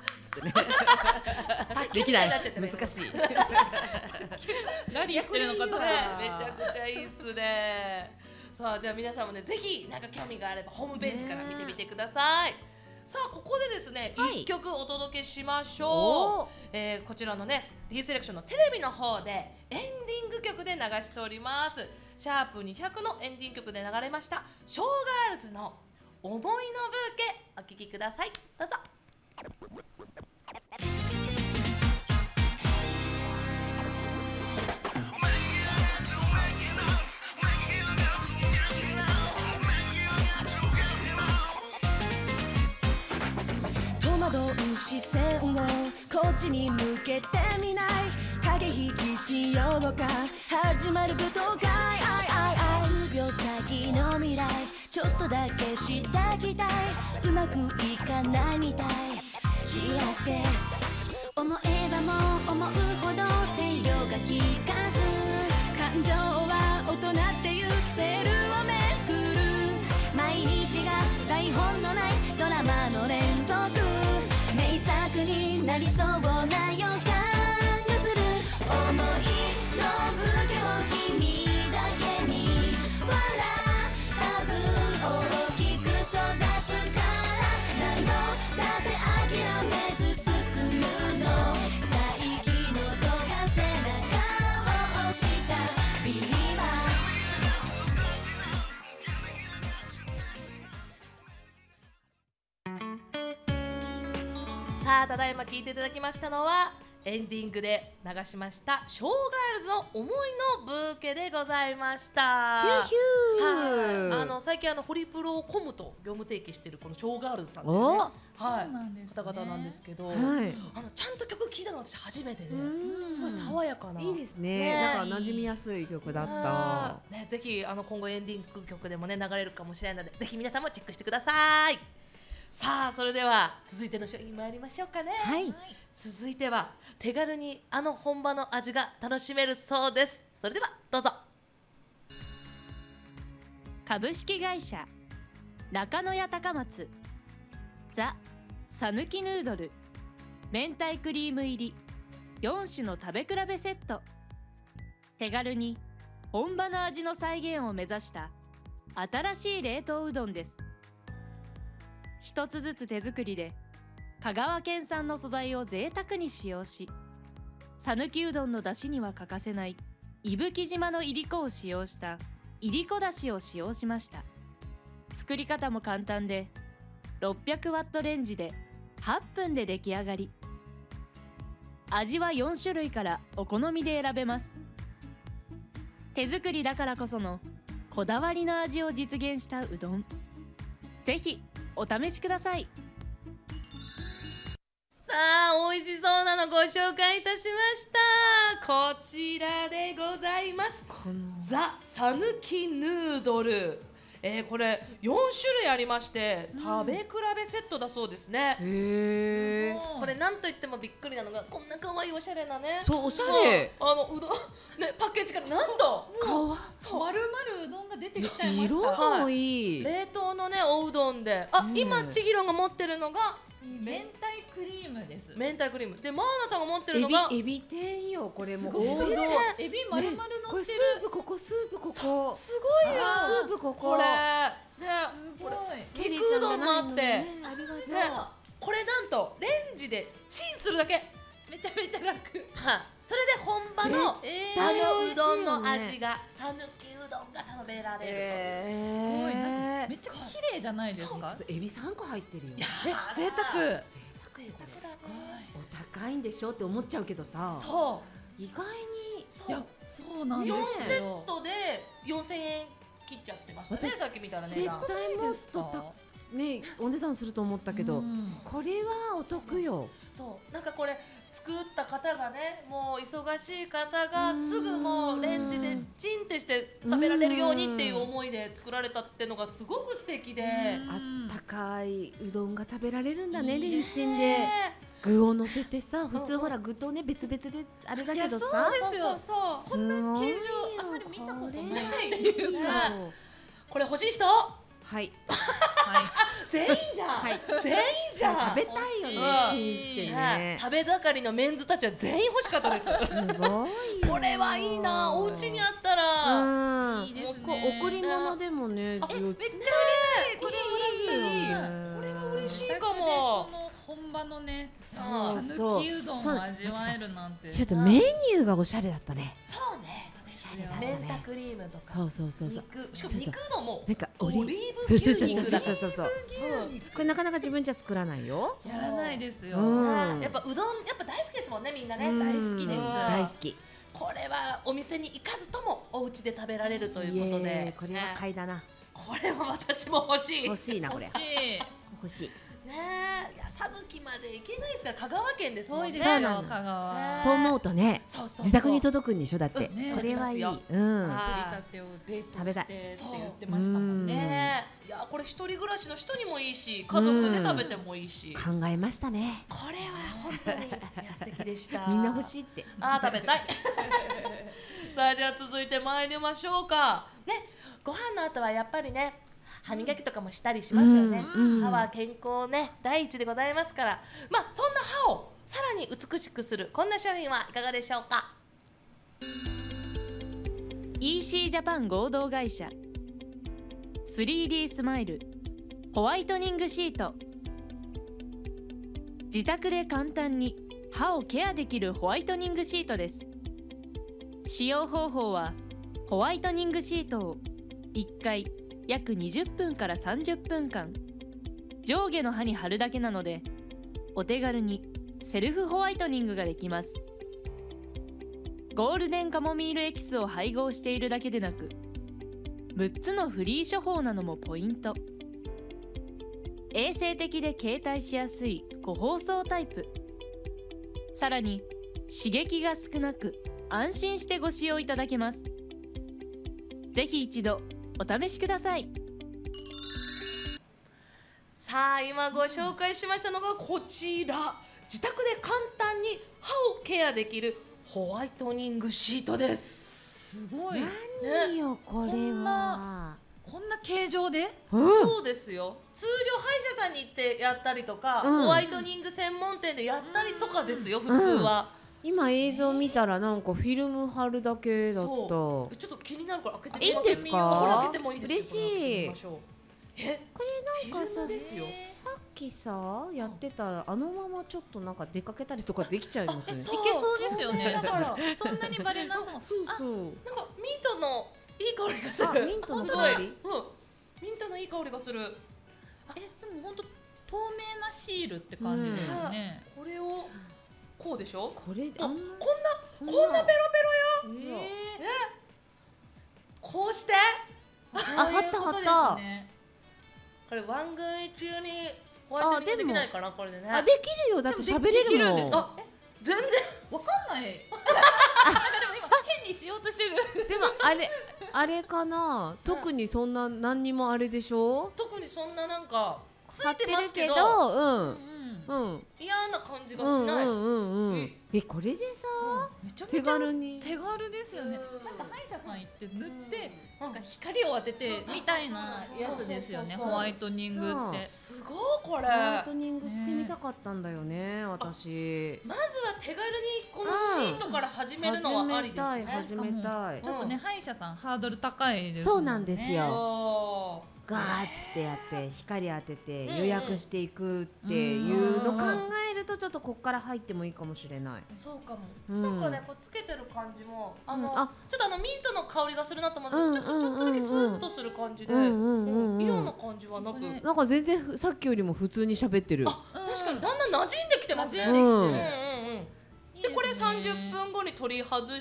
Speaker 3: できない。難しい。
Speaker 4: ラリーしてるのかと。
Speaker 2: めちゃくちゃいいっすね。さあ、じゃあ皆さんもね、ぜひなんか興味があればホームページから見てみてください。さあ、ここでですね、
Speaker 3: はい、
Speaker 2: いっきょくお届けしましょう。えー、こちらのね D セレクションのテレビの方でエンディング曲で流しております。シャープにひゃくのエンディング曲で流れましたショーガールズの思いのブーケ、お聴きください。どうぞ。
Speaker 7: 戸惑う視線をこっちに向けてみない。駆け引きしようか、始まる舞踏会。数秒先の未来、ちょっとだけしてきたい。うまくいかないみたい、散らして思えばもう思うほど声量が効かず、感情は大人っていうレールをめぐる。毎日が台本のないドラマの連続、名作になりそうな予感がする。思いのブーケを君だけに笑った分大きく育つから、何度だって諦めず進むの。再起のとが背中を押したビリバ
Speaker 2: ー。さあ、ただいま聞いていただきましたのはエンディングで流しましたショーガールズの思いのブーケでございました。
Speaker 3: ヒューヒュー。
Speaker 2: はい、あの最近あのホリプロをコムと業務提携しているこのショーガールズさんというね、
Speaker 3: お、
Speaker 2: はい
Speaker 4: そうなんですね、
Speaker 2: 方々なんですけど、
Speaker 3: はい、
Speaker 2: あのちゃんと曲聴いたのは私初めてで、すごい爽やかな。
Speaker 3: いいですね。
Speaker 2: ね、
Speaker 3: なんか馴染みやすい曲だった。
Speaker 2: ね、ぜひあの今後エンディング曲でもね流れるかもしれないので、ぜひ皆さんもチェックしてください。さあ、それでは続いての商品参りましょうかね。
Speaker 3: はい、
Speaker 2: 続いては手軽にあの本場の味が楽しめるそうです。それではどうぞ。
Speaker 5: 株式会社中野屋高松ザ・さぬきヌードル明太クリーム入りよん種の食べ比べセット。手軽に本場の味の再現を目指した新しい冷凍うどんです。一つずつ手作りで香川県産の素材を贅沢に使用し、讃岐うどんの出汁には欠かせない伊吹島のいりこを使用したいりこだしを使用しました。作り方も簡単でろっぴゃくワットレンジではっぷんで出来上がり。味はよん種類からお好みで選べます。手作りだからこそのこだわりの味を実現したうどん、ぜひお試しください。
Speaker 2: さあ、美味しそうなのご紹介いたしました。こちらでございます。ザ・さぬきヌードル、えー、これよん種類ありまして、うん、食べ比べセットだそうですね。
Speaker 3: へ
Speaker 2: ー、これなんといってもびっくりなのがこんな可愛いおしゃれなね。
Speaker 3: そう、おしゃれ。
Speaker 2: あのうどんね、パッケージからなんと
Speaker 3: かわ
Speaker 4: そう丸々うどんが出てきちゃいました。
Speaker 3: 色もいい、
Speaker 2: はい、冷凍のねおうどんで、あ、今ちぎろんが持ってるのが
Speaker 4: 明太クリームです。
Speaker 2: 明太クリームで、マーナさんが持ってるのが
Speaker 3: エビ、エビ天よ。これも
Speaker 2: う
Speaker 3: 王道。
Speaker 4: エビ丸々乗ってる、ね、
Speaker 3: これスープここ、スープここ、
Speaker 2: すごいよ。
Speaker 3: スープここ、
Speaker 2: これね、
Speaker 4: すごい
Speaker 2: 肉うどんもあって、ね、
Speaker 3: ありがとう、
Speaker 2: ね、これなんとレンジでチンするだけ。
Speaker 4: めちゃめちゃ楽。
Speaker 2: はあ、それで本場の、
Speaker 3: え
Speaker 2: ー、あのうどんの味がさぬきうどんが食べられると、
Speaker 3: えー、
Speaker 4: めっちゃ綺麗じゃないですか。
Speaker 3: ちょっとエビさんこ入ってるよ。
Speaker 4: え、贅沢。
Speaker 3: 贅沢お高いんでしょって思っちゃうけどさ、
Speaker 2: そう
Speaker 3: 意外に
Speaker 2: そう、
Speaker 4: いや、そうなんですよ。
Speaker 2: よんセットでよんせんえん切っちゃってましたね。さっき見たらね、
Speaker 3: 絶対もっとたねお値段すると思ったけど、これはお得よ。
Speaker 2: そう、なんかこれ作った方がね、もう忙しい方がすぐもうレンジでチンってして食べられるようにっていう思いで作られたってのがすごく素敵で、
Speaker 3: あったかいうどんが食べられるんだね、レンチンで具を乗せてさ、普通ほら具とね別々であれだけどさ、
Speaker 2: そうですよ、そう、
Speaker 4: こんな形状あんまり見たことないっていうか、
Speaker 2: これ欲しい人、
Speaker 3: はい、
Speaker 2: 全員じゃん、はい、全員じゃん、
Speaker 3: 食べたいよね、チンしてね、
Speaker 2: 食べ盛りのメンズたちは全員欲しかったです。
Speaker 3: すごい
Speaker 2: これはいいな、お家にあったら
Speaker 4: いいですね、
Speaker 3: 贈り物でもね、
Speaker 4: めっちゃ嬉しい、これ
Speaker 2: いい、これは嬉しいかも。
Speaker 4: 本場のね、
Speaker 3: そう
Speaker 4: 讃岐うどんを味わえるなんて、
Speaker 3: ちょっとメニューがおしゃれだったね。
Speaker 2: そうね、明太クリームとか、
Speaker 3: そうそうそうそう、
Speaker 2: しかも肉のも
Speaker 3: なんか
Speaker 2: オリーブ牛肉だ、
Speaker 3: そうそうそうそう、これなかなか自分じゃ作らないよ。
Speaker 4: やらないですよ。
Speaker 2: やっぱうどんやっぱ大好きですもんね、みんなね、
Speaker 4: 大好きです。
Speaker 3: 大好き。
Speaker 2: これはお店に行かずともお家で食べられるということで、
Speaker 3: これは買いだな。
Speaker 2: これは私も欲しい。
Speaker 3: 欲しいなこれ。
Speaker 4: 欲しい。
Speaker 3: 欲しい。
Speaker 2: ねえ、いや讃岐まで行けないですから、香川県ですもんね。
Speaker 4: そうなの、香川。
Speaker 3: そう思うとね、自宅に届くんでしょ、だって。これはいい。うん。
Speaker 4: 作りたてを冷凍してって言ってましたもんね。
Speaker 2: いや、これ一人暮らしの人にもいいし、家族で食べてもいいし。
Speaker 3: 考えましたね。
Speaker 2: これは本当に素敵でした。
Speaker 3: みんな欲しいって。
Speaker 2: あー、食べたい。さあ、じゃあ続いて参りましょうか。ね、ご飯の後はやっぱりね、歯磨きとかもしたりしますよね、うんうん、歯は健康ね第一でございますから、まあそんな歯をさらに美しくするこんな商品はいかがでしょうか。
Speaker 5: イーシー ジャパン合同会社 スリーディー スマイルホワイトニングシート、自宅で簡単に歯をケアできるホワイトニングシートです。使用方法はホワイトニングシートをいっかい約にじゅっぷんからさんじゅっぷんかん上下の歯に貼るだけなので、お手軽にセルフホワイトニングができます。ゴールデンカモミールエキスを配合しているだけでなく、むっつのフリー処方なのもポイント。衛生的で携帯しやすいご包装タイプ、さらに刺激が少なく安心してご使用いただけます。ぜひ一度お試しください。
Speaker 2: さあ、今ご紹介しましたのがこちら、自宅で簡単に歯をケアできるホワイトニングシートです。
Speaker 4: すごい。
Speaker 3: 何よこれは。
Speaker 4: こんな形状で、
Speaker 2: うん、そうですよ。通常歯医者さんに行ってやったりとか、うん、ホワイトニング専門店でやったりとかですよ、うん、普通は。
Speaker 3: 今映像見たらなんかフィルム貼るだけだった。ち
Speaker 2: ょっと気になるから開けてみ
Speaker 3: ます。いいんですか？
Speaker 2: これ開けてもいいですよ。
Speaker 3: 嬉しい。
Speaker 2: え、
Speaker 3: これなんかさ、さっきさやってたらあのままちょっとなんか出かけたりとかできちゃいますね。
Speaker 4: いけそうですよね。だからそんなにバレなそう。
Speaker 3: そうそう。
Speaker 2: なんかミントのいい香りがする。
Speaker 3: ミントの香り。
Speaker 2: うん。ミントのいい香りがする。
Speaker 4: え、でも本当透明なシールって感じですよね。
Speaker 2: これをこうでしょ。
Speaker 3: これ
Speaker 2: こんなこんなペロペロよ。ええ。こうして。
Speaker 3: あ、貼った貼った。
Speaker 2: これ番組中にホワイトニングできないかな、これでね。
Speaker 3: あ、できるよ。だって喋れるもん。
Speaker 2: あ、全然
Speaker 4: わかんない。なんかでも今変にしようとしてる。
Speaker 3: でもあれあれかな。特にそんな何にもあれでしょ。
Speaker 2: 特にそんななんかつ
Speaker 3: 貼って
Speaker 2: いてます
Speaker 3: るけど、
Speaker 2: けど、
Speaker 3: うんうん。
Speaker 2: 嫌な感じがしない。
Speaker 3: うんうんうん。え、これでさ、手軽に
Speaker 4: 手軽ですよね。なんか歯医者さん行って塗ってなんか光を当ててみたいなやつですよね。ホワイトニングって。
Speaker 2: すごいこれ。
Speaker 3: ホワイトニングしてみたかったんだよね、私。
Speaker 2: まずは手軽にこのシートから始めるのはありですね。
Speaker 3: 始めたい。
Speaker 4: ちょっとね、歯医者さんハードル高いです。
Speaker 3: そうなんですよ。ガーッつってやって光当てて予約していくっていうのを考えると、ちょっとここから入ってもいいかもしれない。
Speaker 2: そうかも。なんかね、こうつけてる感じもあのちょっとあのミントの香りがするなと思って、ちょっとちょっとだけスーッとする感じで、嫌な感じはなく、
Speaker 3: なんか全然さっきよりも普通に喋ってる。
Speaker 2: あ、確かにだんだん馴染んできてますね。でこれさんじゅっぷんごに取り外して、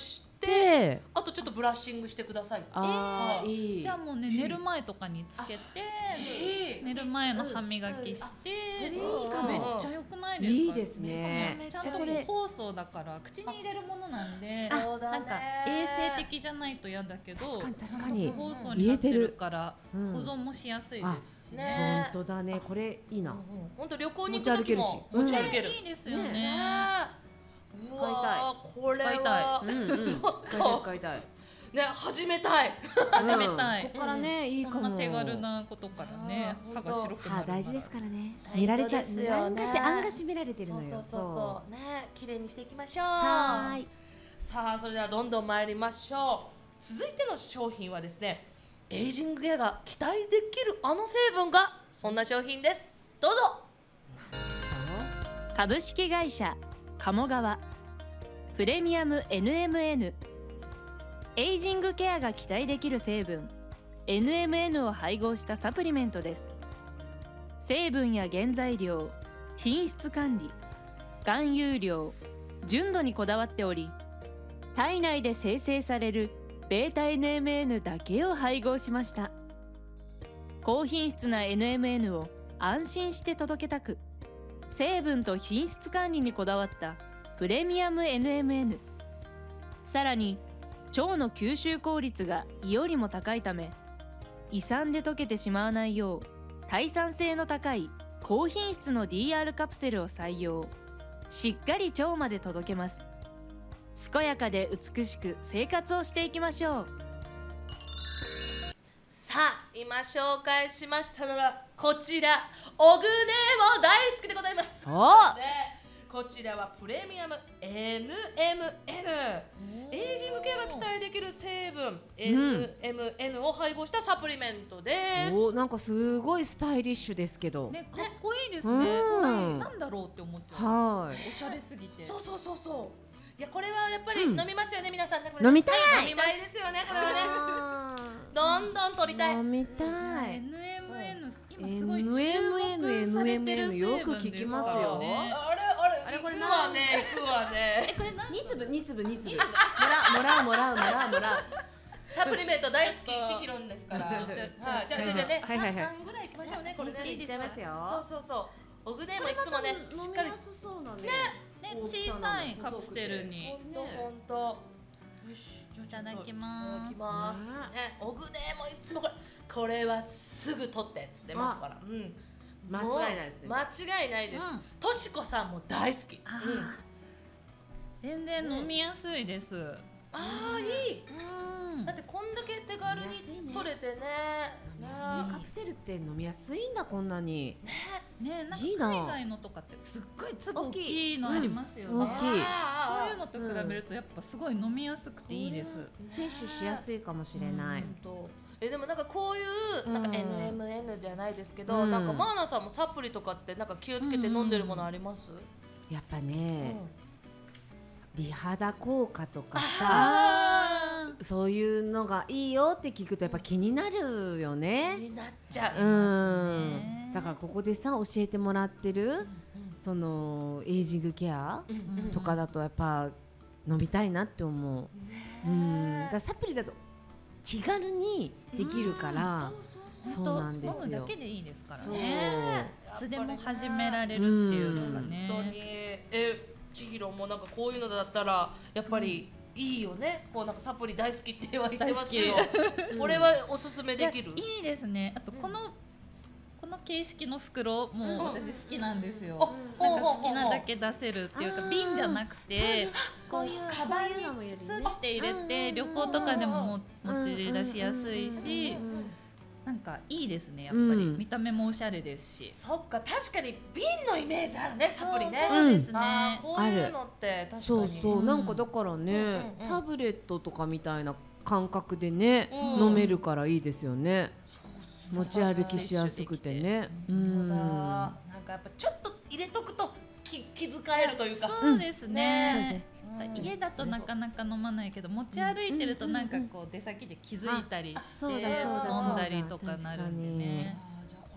Speaker 2: て、あとちょっとブラッシングしてください。
Speaker 3: ああ、いい。
Speaker 4: じゃあもうね、寝る前とかにつけて寝る前の歯磨きして、
Speaker 3: それいいかも。
Speaker 4: めっちゃ良くないですか？
Speaker 3: いいですね。
Speaker 4: ちゃんと包装だから口に入れるものなんで、なんか衛生的じゃないと嫌だけど、
Speaker 3: 確かに確かに
Speaker 4: 包装になってるから保存もしやすいですし
Speaker 3: ね。本当だね、これいいな。
Speaker 2: 本当旅行に行く時も持ち歩ける。
Speaker 4: いいですよね。
Speaker 2: 使いたい。これは
Speaker 3: 使いたい。使いたい。
Speaker 2: ね、始めたい。
Speaker 4: 始めたい。
Speaker 3: ここからね、いいかも。
Speaker 4: こんな手軽なことからね、歯が白くなる。
Speaker 3: 歯大事ですからね。見られちゃう。案がし、案がし見られてるのよ。
Speaker 2: そうそうそう。ね、綺麗にしていきましょう。はい。さあ、それではどんどん参りましょう。続いての商品はですね、エイジングケアが期待できるあの成分がそんな商品です。どうぞ。
Speaker 5: 株式会社鴨川プレミアム エヌエムエヌ。 エイジングケアが期待できる成分 エヌエムエヌ を配合したサプリメントです。成分や原材料、品質管理、含有量、純度にこだわっており、体内で生成される ベータ エヌエムエヌ だけを配合しました。高品質な エヌエムエヌ を安心して届けたく、成分と品質管理にこだわったプレミアム エヌエムエヌ。 さらに腸の吸収効率が胃よりも高いため、胃酸で溶けてしまわないよう耐酸性の高い高品質の ディーアール カプセルを採用。しっかり腸まで届けます。健やかで美しく生活をしていきましょう。
Speaker 2: さあ、今紹介しましたのがこちら、オグネも大好きでございます。ね、こちらはプレミアム エヌエムエヌ、 エイジングケアが期待できる成分 エヌエムエヌ を配合したサプリメントです。
Speaker 3: お、なんかすごいスタイリッシュですけど、
Speaker 4: ね、かっこいいですね。これなんだろうって思っちゃう。
Speaker 3: はい、
Speaker 4: おしゃれすぎて。
Speaker 2: そうそうそうそう。いや、これはやっぱり飲みますよね、皆さんね。これ
Speaker 3: 飲みたい。
Speaker 2: 飲みたいですよね、これはね。どんどん取りたい。
Speaker 3: 飲みたい。
Speaker 4: エヌエムエヌ、今すごい
Speaker 3: エヌエムエヌ、エヌエムエヌ よく聞きますよ。
Speaker 2: あれあれ、行くわね、行くわね。
Speaker 4: え、これ何？
Speaker 3: に粒、に粒、に粒。もらう、もらう、もらう、もらう、もらう。
Speaker 2: サプリメント大好き、ちひろんですから。はい、じゃあ、じゃあ、じゃあね、
Speaker 3: はいはいはい。
Speaker 2: 三ぐらい行きましょうね、これね。
Speaker 3: いっちゃいますよ。
Speaker 2: そうそうそう。オグネもいつもね、しっかり。ね、
Speaker 4: 小さいカプセルに。
Speaker 2: 本当本当。よし、
Speaker 4: いただきます。
Speaker 2: いただきます。ね、オグネもいつもこれ、これはすぐ取ってっつってますから。うん。
Speaker 3: 間違いないですね。
Speaker 2: 間違いないです。としこさんも大好き。
Speaker 4: 全然飲みやすいです。
Speaker 2: ああ、いい。だってこんだけ手軽に取れてね。
Speaker 3: カプセルって飲みやすいんだ、こんなに。
Speaker 4: ね、なんか海外のとかってすっごい粒大きいのありますよね。
Speaker 3: 大きい。
Speaker 4: そういうのと比べるとやっぱすごい飲みやすくていいです。
Speaker 3: 摂取しやすいかもしれない。
Speaker 2: え、でもなんかこういうなんか エヌエムエヌ じゃないですけど、なんかマーナさんもサプリとかってなんか気をつけて飲んでるものあります？
Speaker 3: やっぱね、美肌効果とかさ、そういうのがいいよって聞くとやっぱ気になるよね。
Speaker 2: 気になっちゃう。
Speaker 3: うん。だからここでさ、教えてもらってるそのエイジングケアとかだとやっぱ飲みたいなって思う。うん。だからサプリだと気軽にできるから、そうなんですよ。
Speaker 4: 飲むだけでいいですからね。いつでも始められるっていうのがね。
Speaker 2: 本当に。え、ちひろもなんかこういうのだったらやっぱりいいよね。こうなんかサプリ大好きって言われてますけど、これはおすすめできる？
Speaker 4: いいですね。あとこのこの形式の袋も私好きなんですよ。なんか好きなだけ出せるっていうか、瓶じゃなくてこういうカバンにスッて入れて旅行とかでも持ち出しやすいし、なんかいいですね。やっぱり見た目もおしゃれですし。
Speaker 2: そっか、確かに瓶のイメージあるね、サプリね。
Speaker 4: そうですね。
Speaker 2: こういうのって確かに。
Speaker 3: そうそう、なんかだからね、タブレットとかみたいな感覚でね、飲めるからいいですよね。持ち歩きしやすくてね。
Speaker 2: うん。なんかやっぱちょっと入れとくと気気遣えるというか。
Speaker 4: そうですね。家だとなかなか飲まないけど、持ち歩いてるとなんかこう出先で気づいたりして飲んだりとかなるんでね。
Speaker 2: じゃあこ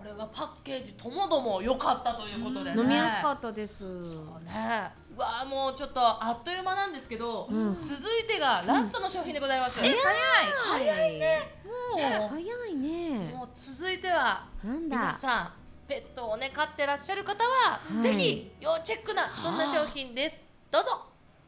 Speaker 2: れはパッケージともども良かったということでね、
Speaker 3: 飲みやすかったです。
Speaker 2: そうね、うわーもうちょっとあっという間なんですけど、続いてがラストの商品でございます。
Speaker 3: え、
Speaker 2: 早い早いね、もう
Speaker 3: 早いね。
Speaker 2: もう続いては
Speaker 3: なんだ。
Speaker 2: 皆さんペットをね飼ってらっしゃる方は、
Speaker 3: はい、
Speaker 2: ぜひ要チェックなそんな商品です。どうぞ。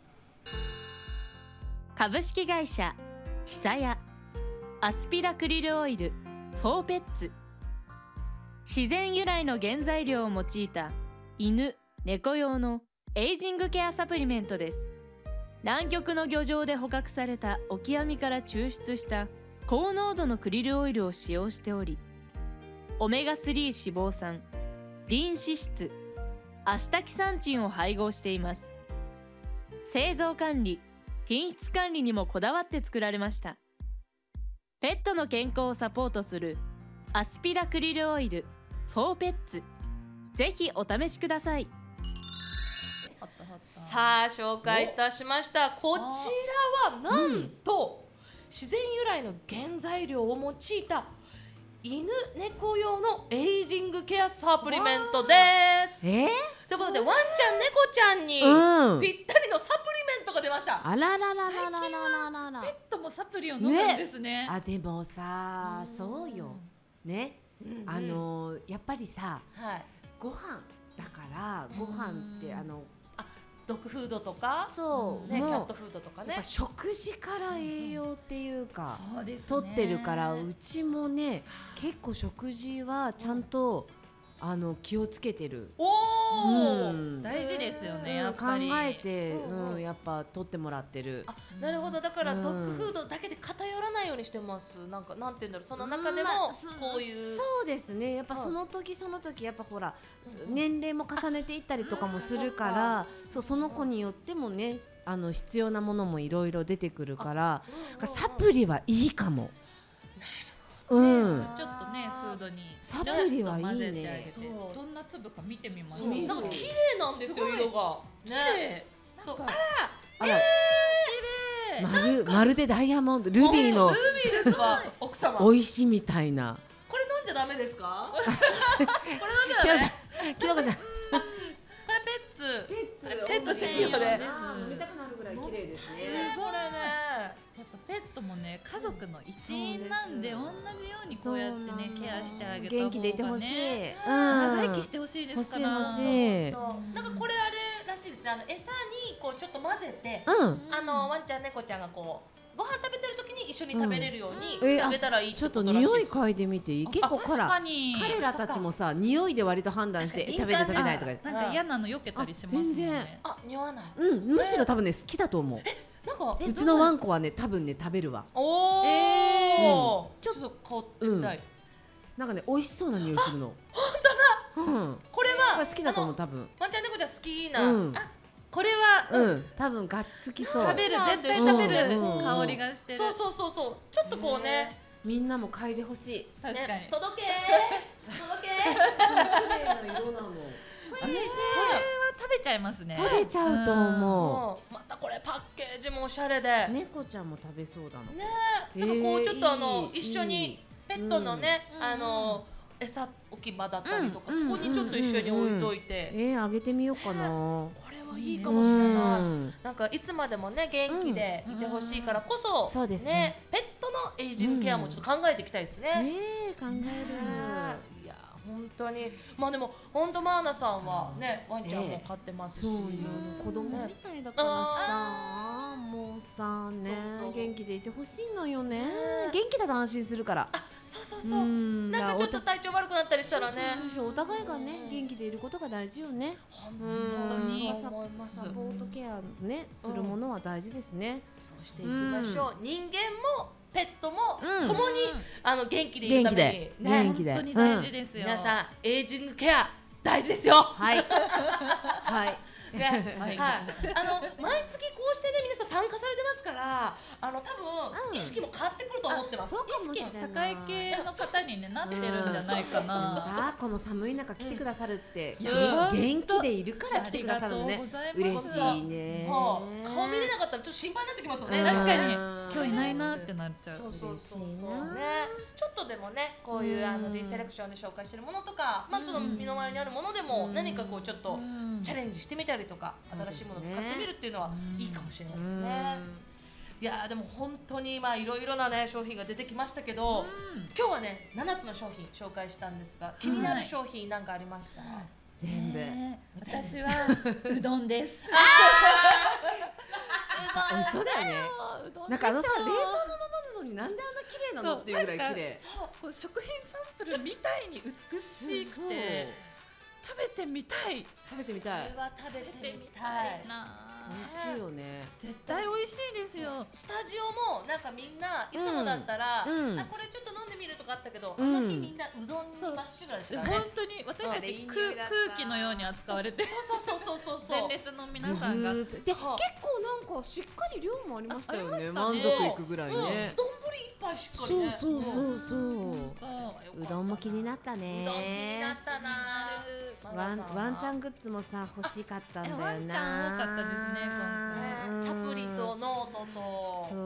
Speaker 5: 株式会社久屋アスピラクリルオイルフォーペッツ。自然由来の原材料を用いた犬・猫用のエイジングケアサプリメントです。南極の漁場で捕獲されたオキアミから抽出した高濃度のクリルオイルを使用しており、オメガスリー脂肪酸、リン脂質、アスタキサンチンを配合しています。製造管理、品質管理にもこだわって作られました。ペットの健康をサポートするアスピラクリルオイルフォーペッツ、ぜひお試しください。
Speaker 2: さあ紹介いたしました。こちらはなんと、うん、自然由来の原材料を用いた犬猫用のエイジングケアサプリメントです。
Speaker 3: えー、
Speaker 2: ということでワンちゃん猫ちゃんにぴったりのサプリメントが出ました。
Speaker 3: あらららららら
Speaker 4: ららら。ペットもサプリを飲むんですね。
Speaker 3: あ、でもさ、そうよね、あのやっぱりさ、ご飯だからご飯ってあの
Speaker 2: ドッグフードとか、
Speaker 3: そう
Speaker 2: ね、キャットフードとかね、
Speaker 3: やっぱ食事から栄養っていうか、取ってるから、うちもね結構食事はちゃんとあの気をつけてる。
Speaker 2: おお、
Speaker 4: 大事ですよね。やっぱり
Speaker 3: 考えて、うん、やっぱ取ってもらってる。
Speaker 2: あ、なるほど。だからドッグフードだけで偏らないようにしてます。なんかなんて言うんだろう、その中でもこういう、
Speaker 3: そうですね。やっぱその時その時やっぱほら年齢も重ねていったりとかもするから、そうその子によってもね、あの必要なものもいろいろ出てくるから、サプリはいいかも。うん、
Speaker 4: ちょっとねフードに
Speaker 3: サプリはいいね。
Speaker 4: どんな粒か見てみます。
Speaker 2: なんか綺麗なんですよ、色が。
Speaker 4: 綺麗。
Speaker 2: そう。あら、
Speaker 3: あら、綺麗。まるまるでダイヤモンド、ルビーの。
Speaker 2: ルビーですわ、奥様。
Speaker 3: 美味しいみたいな。
Speaker 2: これ飲んじゃダメですか？これ飲んじゃダメ。
Speaker 3: きのこちゃん。
Speaker 2: これペッツ。ペッツ専用で。
Speaker 3: 飲みたくなるぐらい綺麗ですね。
Speaker 2: これね。
Speaker 4: やっぱペットもね、家族の一員なんで、同じようにこうやってねケアしてあげた方がね、
Speaker 3: 元気でいてほしい、
Speaker 4: 長生きしてほしいですから。
Speaker 3: 欲しい。
Speaker 2: なんかこれあれらしいですね。あの餌にこうちょっと混ぜて、あのワンちゃん猫ちゃんがこうご飯食べてる時に一緒に食べれるようにしてあげたらいいってことらしいです。
Speaker 3: ちょっと匂い嗅いでみていい？結構ほら彼らたちもさ、匂いで割と判断して食べる食べないとか。
Speaker 4: なんか嫌なの避けたりしますもんね。
Speaker 3: 全然。
Speaker 2: あ、匂わない。
Speaker 3: うん、むしろ多分ね好きだと思う。
Speaker 2: なんか
Speaker 3: うちのワンコはね多分ね食べるわ。
Speaker 2: おお、ちょっと香ってみたい。
Speaker 3: なんかね美味しそうな匂いするの。
Speaker 2: 本当だ。うん。これは
Speaker 3: 好きだと思う多分。
Speaker 2: ワンちゃん猫ちゃん好きな。
Speaker 4: あ、これは
Speaker 3: うん多分がっつきそう。
Speaker 4: 食べる絶対食べる香りがしてる。
Speaker 2: そうそうそうそう。ちょっとこうね。
Speaker 3: みんなも嗅いでほしい。
Speaker 4: 確かに。
Speaker 2: 届け届け。
Speaker 3: 綺麗な色なの。
Speaker 4: これは食べちゃいますね。
Speaker 3: 食べちゃうと思
Speaker 2: う。またこれパッケージもおしゃれで。
Speaker 3: 猫ちゃんも食べそうだな。
Speaker 2: ね、なんかこうちょっとあの一緒にペットのね、あの餌置き場だったりとか、そこにちょっと一緒に置いといて。
Speaker 3: え、あげてみようかな。
Speaker 2: これはいいかもしれない。なんかいつまでもね元気でいてほしいからこそ、
Speaker 3: そうですね。
Speaker 2: ペットのエイジングケアもちょっと考えていきたいですね。
Speaker 3: ね、考える。
Speaker 2: 本当に、まあでも本当マーナさんはねワンちゃんも飼ってますし、
Speaker 3: 子供みたいだからさ、もうさね元気でいてほしいのよね。元気だと安心するから。
Speaker 2: あ、そうそうそう。なんかちょっと体調悪くなったりしたらね、
Speaker 3: お互いがね元気でいることが大事よね。
Speaker 2: 本当に思います。
Speaker 3: サポートケアねするものは大事ですね。
Speaker 2: そうしていきましょう。人間もペットも共にあの元気でいるために
Speaker 3: 元気で
Speaker 4: 本当に大事ですよ。
Speaker 2: 皆さんエイジングケア大事ですよ。
Speaker 3: はいはい
Speaker 2: ね、はい、あの毎月こうしてね皆さん参加されてますから、あの多分意識も変わってくると思ってます。
Speaker 3: そうかもしれない。
Speaker 4: 高い系の方にねなってるんじゃないかな。
Speaker 3: さあこの寒い中来てくださるって元気でいるから来てくださるのね。嬉しいね。
Speaker 2: そう顔見れなかったらちょっと心配になってきますよね。
Speaker 4: 確かに今日いないなってなっちゃう。
Speaker 2: そうそうそうそうね。ちょっとでもねこういうあの D セレクションで紹介してるものとか、まあその身の回りにあるものでも何かこうちょっとチャレンジしてみたりとか、新しいものを使ってみるっていうのはいいかもしれないですね。いやでも本当にまあいろいろなね商品が出てきましたけど、今日はねななつの商品紹介したんですが、気になる商品なんかありました？
Speaker 3: 全部。
Speaker 4: 私はうどんです。
Speaker 3: 美味しそうだよね。なんかあのさ冷凍のままなのになんであんな綺麗なのっていうぐらい綺麗。
Speaker 4: そう、食品サンプルみたいに美しくて食べてみたい。
Speaker 3: 食べてみたい。
Speaker 2: これは食べてみたい
Speaker 4: な。
Speaker 3: 美味しいよね。
Speaker 4: 絶対美味しいですよ。
Speaker 2: スタジオもなんかみんないつもだったら、
Speaker 3: うんうん、
Speaker 2: あこれちょっと飲んでみるとかあったけど、うん、あの日みんなうどんにまっしぐらいしかね。
Speaker 4: 本当に私たち空空気のように扱われて、
Speaker 2: そうそうそうそうそう
Speaker 4: 前列の皆さんが
Speaker 3: で結構なんかしっかり量もありましたよね。満足いくぐらいね。
Speaker 2: 丼一杯しっかりね。
Speaker 3: そうそうそうそう。うどんも気になったね。
Speaker 2: うどん気になったな。
Speaker 3: ワンワンちゃんグッズもさ欲しかったんだよな。
Speaker 4: ワンちゃん多かったですね今回。
Speaker 2: サプリとノートと。
Speaker 3: そう。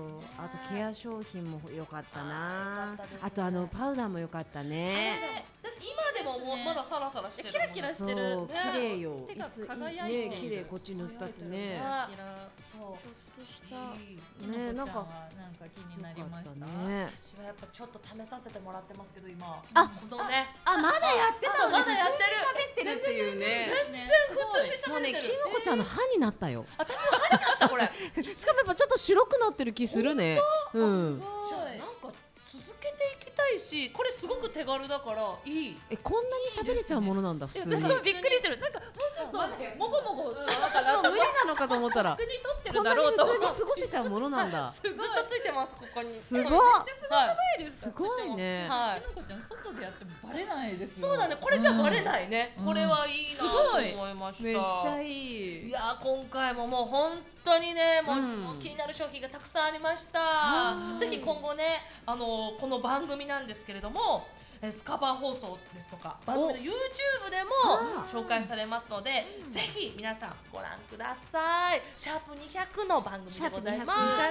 Speaker 3: あとケア商品も良かったな。あとあのパウダーも良かったね。
Speaker 2: 今でももまだサラサラしてる。
Speaker 4: キラキラしてる。
Speaker 3: 綺麗よ。
Speaker 4: 手が輝いてる。
Speaker 3: ね綺麗こっち塗ったってね。
Speaker 2: そう。
Speaker 3: ちょっとした
Speaker 4: ねなんかなんか気になりました
Speaker 3: ね。
Speaker 2: 私はやっぱちょっと試させてもらってますけど今。
Speaker 3: あ、
Speaker 2: このね。
Speaker 3: あまだやってたの。
Speaker 2: まだや
Speaker 3: ってる。喋ってるっていうね。
Speaker 2: 全然普通に喋ってる。
Speaker 3: もうねきのこちゃんの歯になったよ。
Speaker 2: 私の歯になったこれ。
Speaker 3: しかもやっぱちょっと白くなってる気するね。うん。
Speaker 2: じゃあなんか続けていきたいし、これすごく手軽だからいい。
Speaker 3: えこんなに喋れちゃうものなんだ普通に。
Speaker 4: 私もびっくりしてる。なんかもうちょっともごもご
Speaker 3: 私も無理なのかと思ったら。
Speaker 4: 普通に取って
Speaker 3: こんなに
Speaker 4: るだろうと。
Speaker 3: 普通に過ごせちゃうものなんだ。
Speaker 2: ずっとついてますここに。
Speaker 3: すごい。
Speaker 4: すごくないですか。
Speaker 3: すごいね。
Speaker 2: はい。
Speaker 4: きのこちゃん外でやってもバレないですよ。
Speaker 2: そうだね。これじゃバレないね。これはいいなと思いました。
Speaker 3: めっちゃいい。
Speaker 2: いや今回ももう本当にねもう気になる商品がたくさんありました。ぜひ今後ねあのこの番組なんですけれども。スカパー放送ですとか番組の YouTube でも紹介されますのでぜひ皆さんご覧ください。シャープにひゃくの番組でございます。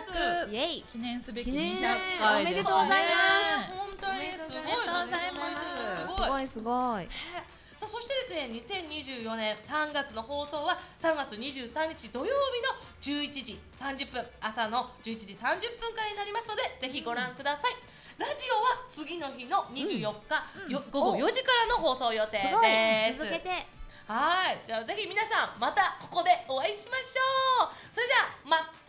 Speaker 3: イエイ
Speaker 4: 記念すべき
Speaker 3: に
Speaker 4: ひゃっかい
Speaker 3: おめでとうございます。
Speaker 2: 本当にすごい
Speaker 3: おめでとうございます。すごいすごい。
Speaker 2: さあそしてですねにせんにじゅうよねんさんがつの放送はさんがつにじゅうさんにち土曜日のじゅういちじさんじゅっぷん朝のじゅういちじさんじゅっぷんからになりますのでぜひご覧ください。ラジオは次の日のにじゅうよっか、うん、よごごよじからの放送予定です。
Speaker 3: すごい続けて
Speaker 2: はいじゃあぜひ皆さんまたここでお会いしましょう。それじゃあま